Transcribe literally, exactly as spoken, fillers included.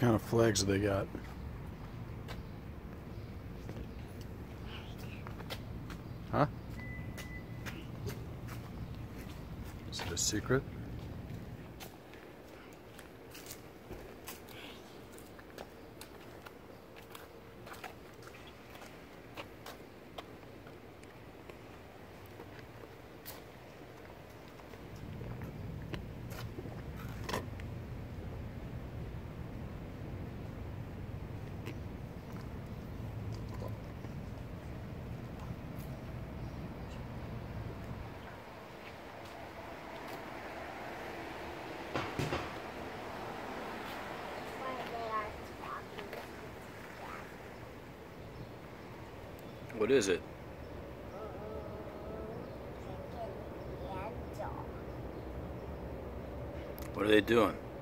kind of flags they got? Huh? Is it a secret? What is it? What are they doing?